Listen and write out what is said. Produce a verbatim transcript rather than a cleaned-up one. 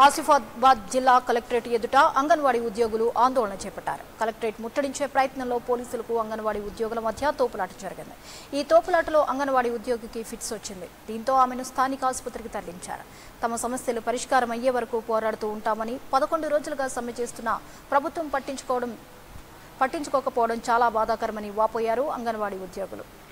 ఆసిఫాబాద్ జిల్లా కలెక్టరేట్ ఎదుట అంగన్వాడీ ఉద్యోగులు ఆందోళన చేపట్టారు. కలెక్టరేట్ ముట్టడించే ప్రయత్నంలో పోలీసులకు అంగన్వాడీ ఉద్యోగుల మధ్య తోపులాట జరిగింది. ఈ తోపులాటలో అంగన్వాడీ ఉద్యోగికి ఫిట్స్ వచ్చింది. దీంతో ఆమెను స్థానిక ఆసుపత్రికి తరలించారు. తమ సమస్యలు పరిష్కారం అయ్యే వరకు పోరాడుతూ ఉంటామని, పదకొండు రోజులుగా సమ్మె చేస్తున్న ప్రభుత్వం పట్టించుకోవడం పట్టించుకోకపోవడం చాలా బాధాకరమని వాపోయారు అంగన్వాడీ ఉద్యోగులు.